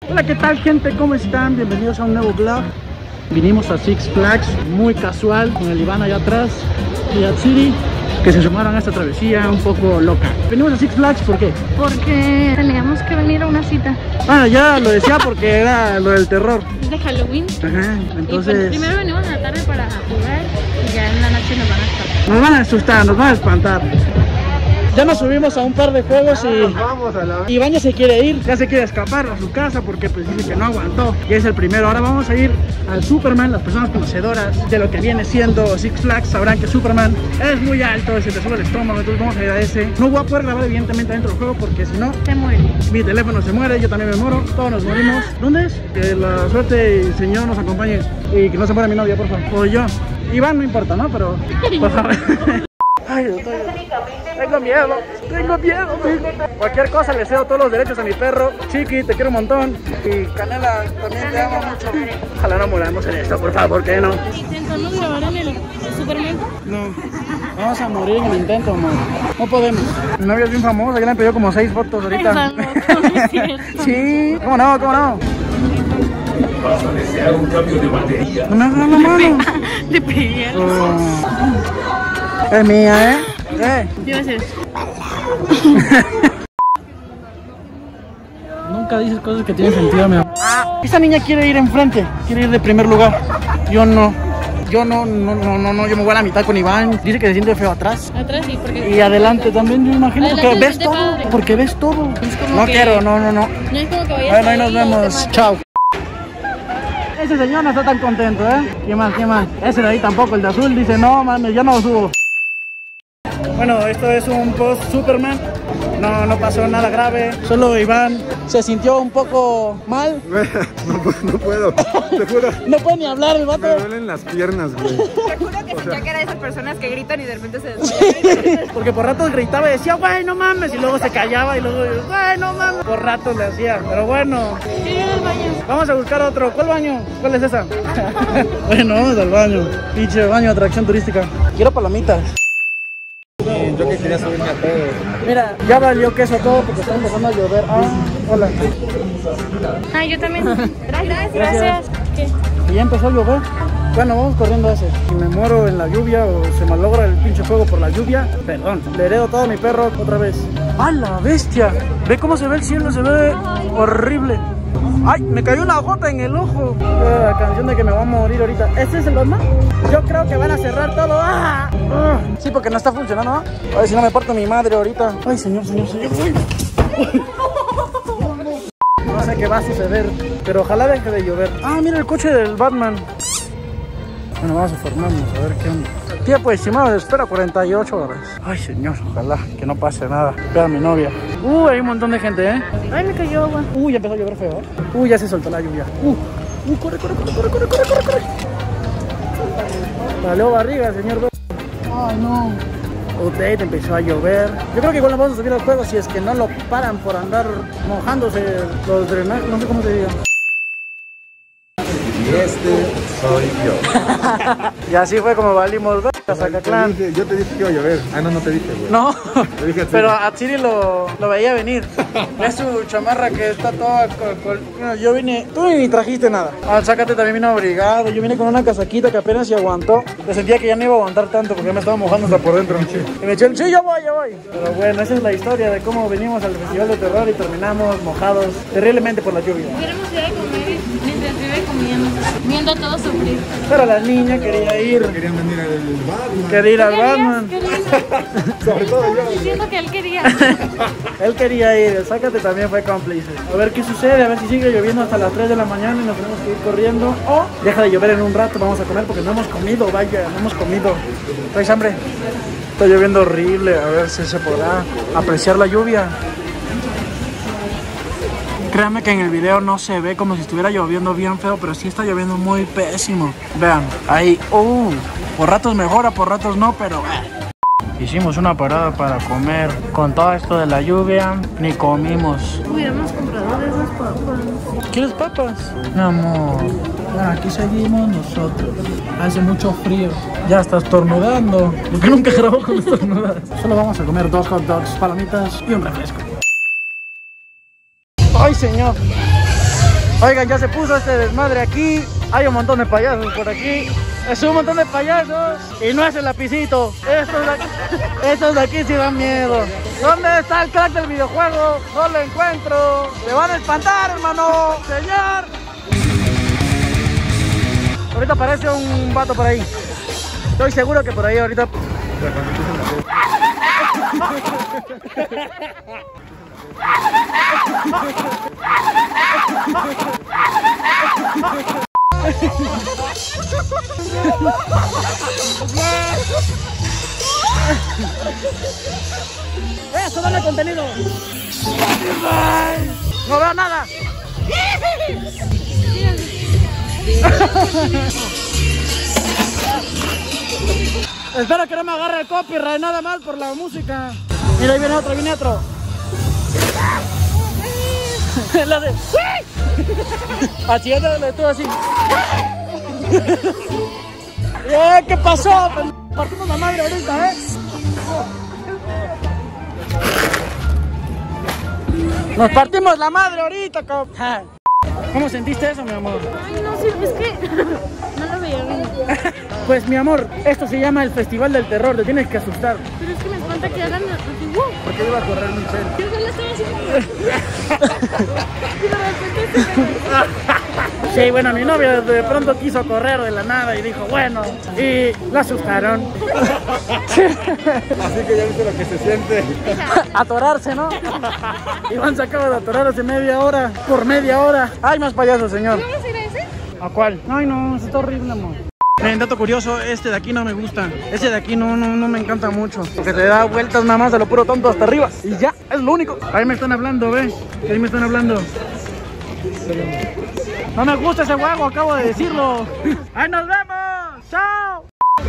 Hola, ¿qué tal, gente? ¿Cómo están? Bienvenidos a un nuevo vlog. Vinimos a Six Flags, muy casual, con el Iván allá atrás y a Siri, que se sumaron a esta travesía un poco loca. Venimos a Six Flags, ¿por qué? Porque teníamos que venir a una cita. Ah, ya lo decía porque era lo del terror. Es de Halloween. Ajá, Y entonces... pues, primero venimos en la tarde para jugar y ya en la noche nos van a estar. Nos van a asustar, nos van a espantar. Ya nos subimos a un par de juegos y Iván ya se quiere ir, ya se quiere escapar a su casa porque pues dice que no aguantó. Y es el primero. Ahora vamos a ir al Superman. Las personas conocedoras de lo que viene siendo Six Flags sabrán que Superman es muy alto, se te sube el estómago, entonces vamos a ir a ese. No voy a poder grabar evidentemente dentro del juego porque si no Se muere. mi teléfono se muere, yo también me muero, todos nos morimos. ¿Dónde es? Que la suerte y el Señor nos acompañe y que no se muera mi novia, por favor. O yo. Iván no importa, ¿no? Pero por favor. Ay, doctor, tengo miedo. Cualquier cosa le cedo todos los derechos a mi perro. Chiqui, te quiero un montón. Y Canela, también te amo mucho. Ojalá no moramos en esto, por favor, que no. ¿Intentamos grabar en el Superman? No, vamos a morir en el intento, amor. No podemos. Mi novia es bien famosa, ya le han pedido como 6 fotos ahorita. Sí, ¿cómo no? ¿Cómo no? Vas a desear un cambio de batería. No me hagas la mano. Le pegué. Es mía, ¿eh? ¿Qué iba a hacer? Nunca dices cosas que tienen sentido, mi amor. Esa niña quiere ir enfrente, quiere ir de primer lugar. Yo no. Yo me voy a la mitad con Iván. Dice que se siente feo atrás. Atrás sí, porque... Y adelante también, yo imagino, Adelante porque se ves siente todo. padre. Porque ves todo. Es como No que- quiero, no. No es como que vayas Bueno, ahí nos y vemos. te Chao. Ese señor no está tan contento, ¿eh? ¿Quién más? Ese de ahí tampoco, el de azul, dice, no, mames, ya no subo. Bueno, esto es un post Superman. No pasó nada grave. Solo Iván se sintió un poco mal. No puedo, te juro. No puede ni hablar, el Me vato. duelen las piernas, güey. Te juro que sentía que era de esas personas que gritan y de repente se desmayan. Porque por ratos gritaba y decía, güey, no mames. Y luego se callaba y luego, güey, no mames. Por ratos le hacía, pero bueno. Quiero ir al baño. Vamos a buscar otro. ¿Cuál baño? ¿Cuál es esa? Bueno, vamos al baño. Pinche baño de atracción turística. Quiero palomitas. Yo que quería subirme a todo. Mira, ya valió queso todo porque está empezando a llover. Ah, hola. Ah, yo también. Gracias. ¿Qué? Y ya empezó a llover. Bueno, vamos corriendo a ese. Si me muero en la lluvia o se malogra el pinche fuego por la lluvia, perdón, le heredo todo a mi perro otra vez. ¡A la bestia! Ve cómo se ve el cielo, se ve horrible. ¡Ay! Me cayó una gota en el ojo. La canción de que me va a morir ahorita. ¿Este es el Batman? Yo creo que van a cerrar todo. ¡Ah! ¡Ah! Sí, porque no está funcionando, ¿no? A ver si no me parto mi madre ahorita. Ay, señor. Uy. No sé qué va a suceder, pero ojalá deje de llover. Ah, mira el coche del Batman. Bueno, vamos a formarnos a ver qué onda. Tía, pues, estimado, espera 48 horas. Ay, señor, ojalá que no pase nada. Espera a mi novia. Hay un montón de gente, ¿eh? Ay, me cayó agua. Ya empezó a llover feo, ¿eh? Ya se soltó la lluvia. Corre. Valió barriga, señor. Ay, no. Update, empezó a llover. Yo creo que igual nos vamos a subir al juego si es que no lo paran por andar mojándose los drenajes. No sé cómo se diga. Y este soy yo. Y así fue como valimos Zacatlán. Yo te dije que iba a llover. Ah, no te dije, güey. No, Te dije a ti. pero a Siri lo veía venir. Es su chamarra que está toda... Yo vine... Tú ni trajiste nada. Sácate también vino abrigado. Yo vine con una casaquita que apenas se aguantó. Me sentía que ya no iba a aguantar tanto porque me estaba mojando hasta por dentro. Y me eché el... Sí, ya voy. Pero bueno, esa es la historia de cómo venimos al Festival de Terror y terminamos mojados terriblemente por la lluvia. Queremos ir a comer mientras vive comiendo. Viendo a todos sufrir. Pero la niña quería ir. Querían venir al Batman. Quería ir al Batman. Sobre todo yo. Diciendo que él quería. Él quería ir, el Sácate también fue cómplice. A ver qué sucede, a ver si sigue lloviendo hasta las 3 de la mañana y nos tenemos que ir corriendo. O deja de llover en un rato, vamos a comer porque no hemos comido, vaya, no hemos comido. ¿Traes hambre? Está lloviendo horrible, a ver si se podrá apreciar la lluvia. Créanme que en el video no se ve como si estuviera lloviendo bien feo, pero sí está lloviendo muy pésimo. Vean, ahí, por ratos mejora, por ratos no, pero... Hicimos una parada para comer. Con todo esto de la lluvia, ni comimos. Hubiéramos comprado de esas papas. ¿Quieres papas? Mi amor, aquí seguimos nosotros. Hace mucho frío. Ya estás estornudando. Porque nunca grabo con estornudas. Solo vamos a comer 2 hot dogs, palomitas y un refresco. ¡Ay, señor! Oigan, ya se puso este desmadre aquí. Hay un montón de payasos por aquí. Es un montón de payasos. Y no es el lapicito. Estos de aquí sí dan miedo. ¿Dónde está el crack del videojuego? No lo encuentro. ¡Se van a espantar, hermano! ¡Señor! Ahorita aparece un vato por ahí. Estoy seguro que por ahí ahorita... Eso, dale contenido. No veo nada. Espero que no me agarre el copyright nada mal por la música. Mira, ahí viene otro, viene otro. La de... Así es, le estuvo así. ¿Qué pasó? Partimos la madre ahorita, Nos partimos la madre ahorita, ¿Cómo sentiste eso, mi amor? Ay, no sé, es que no lo veía bien. Pues, mi amor, esto se llama el Festival del Terror, te tienes que asustar. Pero es que me espanta que hagan así, Porque iba a correr Michelle. yo solo estaba haciendo. Y de repente se me... Sí, bueno, mi novia de pronto quiso correr de la nada y dijo, bueno, y la asustaron. Así que ya viste lo que se siente. Atorarse, ¿no? Iván se acaba de atorar hace media hora, por media hora. Hay más payasos, señor. ¿Vamos a ir a ese? ¿A cuál? Ay, no, eso está horrible, amor. Miren, dato curioso, este de aquí no me gusta. Ese de aquí no me encanta mucho. Porque te da vueltas nada más a lo puro tonto hasta arriba. Y ya, es lo único. Ahí me están hablando, ¿ves? Ahí me están hablando. No me gusta ese juego, acabo de decirlo. ¡Ahí nos vemos! ¡Chao!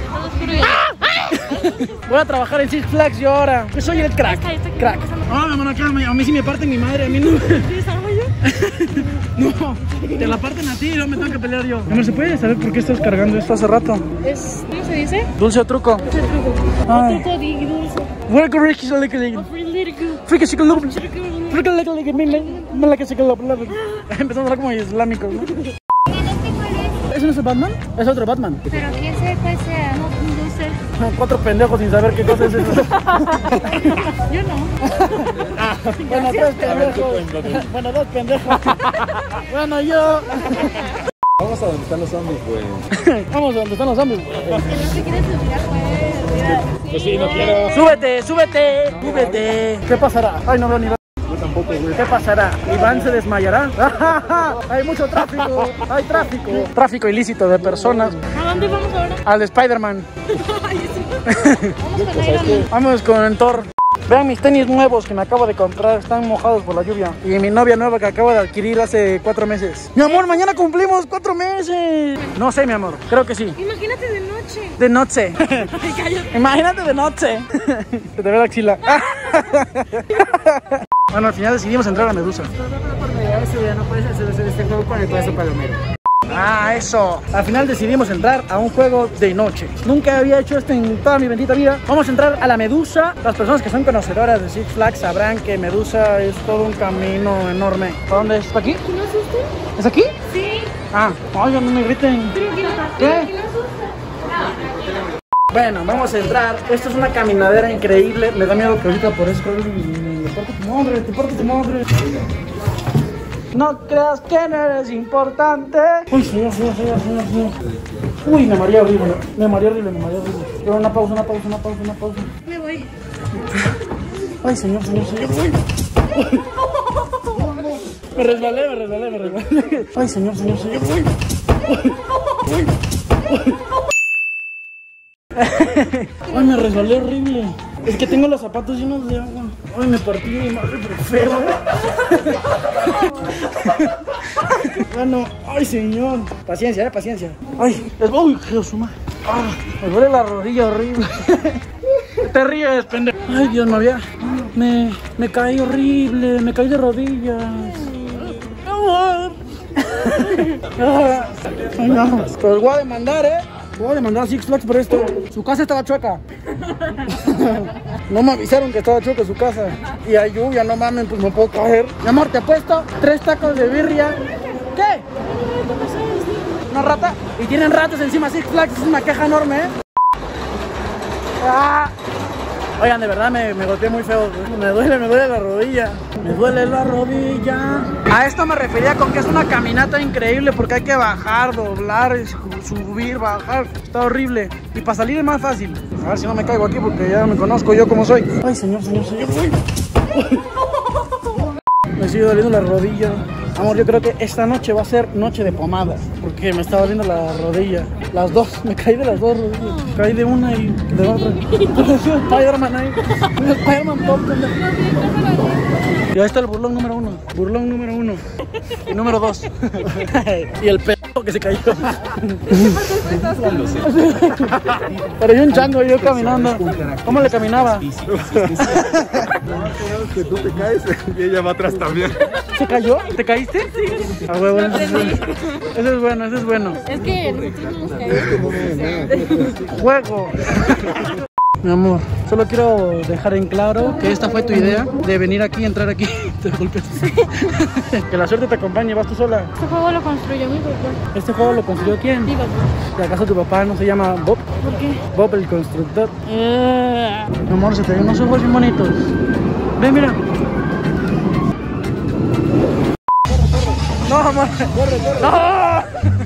Voy a trabajar en Six Flags yo ahora. Yo soy el crack. Crack. Ah, mi hermano, a mí sí me parten mi madre, a mí no. ¿Sí, salgo yo? No, te la parten a ti, no me tengo que pelear yo. Amor, ¿se puede saber por qué estás cargando esto hace rato? Es, ¿cómo se dice? Dulce o truco. Dulce truco. Ay. O truco de dulce. Welcome, Ricky, so little. Empezamos a hablar como islámicos, ¿no? ¿Ese no es el Batman? Es otro Batman. Pero quién sabe cuál sea, no sé. 4 pendejos sin saber qué cosa es eso. Yo no. Bueno, 3 pendejos. Bueno, 2 pendejos. Bueno, yo. Vamos a donde están los zombies, güey. Vamos a donde están los zombies. Que no se quiere subir a jugar. Pues sí, no quiero. Súbete, súbete, súbete. ¿Qué pasará? Ay, no veo ni. Yo tampoco, güey. ¿Qué pasará? ¿Iván se desmayará? Hay mucho tráfico, hay tráfico. Tráfico ilícito de personas. ¿A dónde vamos ahora? Al Spider-Man. Vamos con Iron Man. Vamos con el Thor. Vean mis tenis nuevos que me acabo de comprar, están mojados por la lluvia. Y mi novia nueva que acabo de adquirir hace 4 meses. Mi amor, mañana cumplimos 4 meses. No sé, mi amor, creo que sí. Imagínate de noche. De noche. Imagínate de noche. Se te ve la axila. Bueno, al final decidimos entrar a Medusa. No puedes hacer este juego con el paso palomero. Ah, eso. Al final decidimos entrar a un juego de noche. Nunca había hecho esto en toda mi bendita vida. Vamos a entrar a la Medusa. Las personas que son conocedoras de Six Flags sabrán que Medusa es todo un camino enorme. ¿Para dónde es? ¿Para aquí? ¿No asusta? ¿Es aquí? Sí. Ah, oigan, no me griten. ¿Qué? Bueno, vamos a entrar. Esto es una caminadera increíble. Me da miedo que ahorita por eso me parte tu madre, te parte tu madre. No creas que no eres importante. Uy, señor. Uy, me mareé horrible. Quiero una pausa. Me voy. Ay, señor. Uy. Me resbalé. Ay, señor. Uy. Ay, me resbalé horrible. Es que tengo los zapatos llenos de agua. Ay, me partí mi madre, pero feo. Bueno, ay, señor. Paciencia, paciencia. Ay, uy, Jesús, madre. Ah, me duele la rodilla horrible. Te ríes, pendejo. Ay, Dios, me caí horrible. Me caí de rodillas. Ay, no. Pues voy a demandar, Voy a demandar a Six Flags por esto. Su casa estaba chueca. No me avisaron que estaba chueca su casa. Y hay lluvia, no mames, pues me puedo caer. Mi amor, te apuesto 3 tacos de birria ¿Qué? ¿Una rata? Y tienen ratas encima, Six Flags, es una queja enorme, ¿eh? ¡Ah! Oigan, de verdad me golpeé muy feo. Me duele la rodilla. Me duele la rodilla. A esto me refería con que es una caminata increíble porque hay que bajar, doblar, subir, bajar. Está horrible. Y para salir es más fácil. A ver si no me caigo aquí porque ya me conozco yo como soy. Ay, señor. Me sigue doliendo la rodilla. Amor, yo creo que esta noche va a ser noche de pomadas porque me está doliendo la rodilla. Las dos, me caí de las dos rodillas. Caí de una y de otra. Spider-Man ahí. Un Spider-Man top. Y ahí está el burlón número 1. Burlón número 1. Y número 2. Y el pedo que se cayó. Parecía un chango yo caminando. ¿Cómo le caminaba? Que tú te caes y ella va atrás también. ¿Se cayó? ¿Te caíste? Sí. Ah, huevo, eso es bueno. Eso es bueno. Es que nosotros no nos caemos. Juego. Mi amor, solo quiero dejar en claro que esta fue tu idea de venir aquí, entrar aquí. Te golpeas. Que la suerte te acompañe, vas tú sola. Este juego lo construyó mi papá. ¿Este juego lo construyó quién? Mi papá. ¿Y acaso tu papá no se llama Bob? ¿Por qué? Bob el constructor. Mi amor, se te ven unos ojos bien bonitos. Ven, mira. No, amor. Corre. ¡No!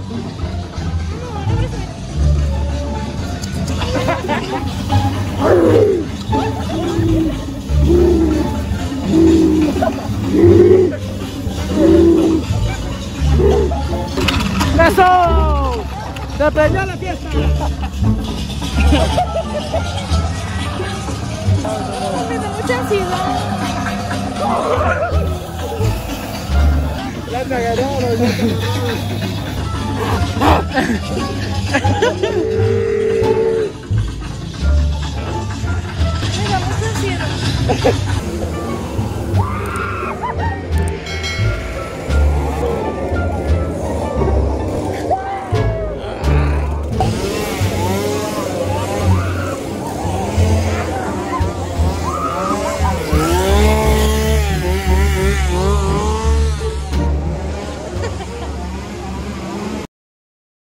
¡Eso! ¡Se prendió la fiesta! Me da mucha ansiedad. Ya te agarraron. Me da mucha ansiedad.